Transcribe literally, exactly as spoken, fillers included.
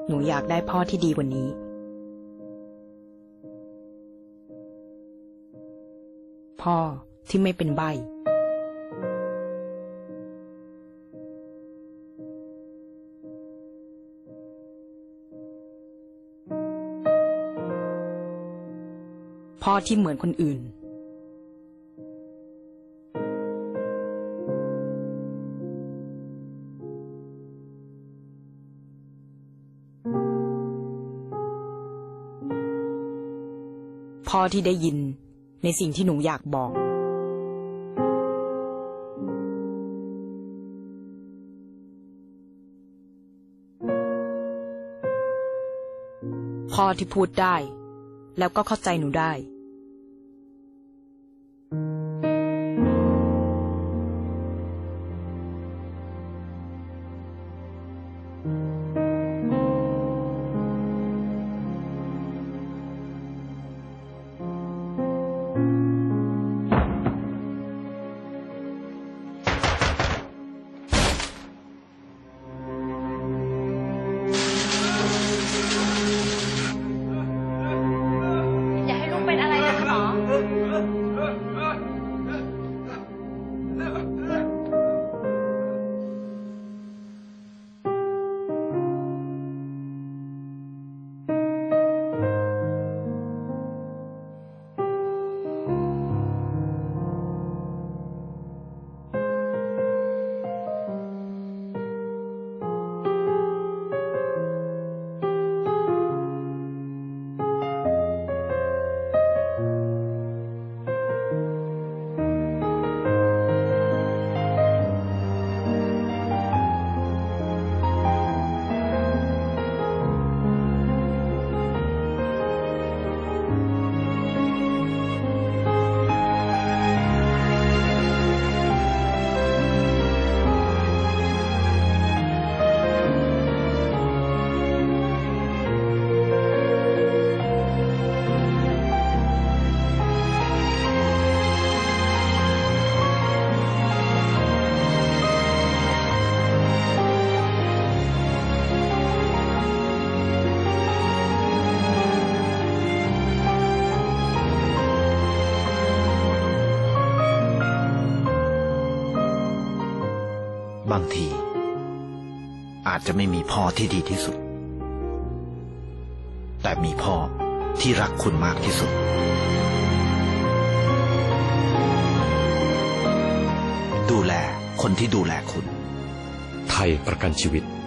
หนูอยากได้พ่อที่ดีกว่านี้พ่อที่ไม่เป็นใบ้พ่อที่เหมือนคนอื่นพ่อที่ได้ยินในสิ่งที่หนูอยากบอกพ่อที่พูดได้แล้วก็เข้าใจหนูได้บางทีอาจจะไม่มีพ่อที่ดีที่สุดแต่มีพ่อที่รักคุณมากที่สุดดูแลคนที่ดูแลคุณไทยประกันชีวิต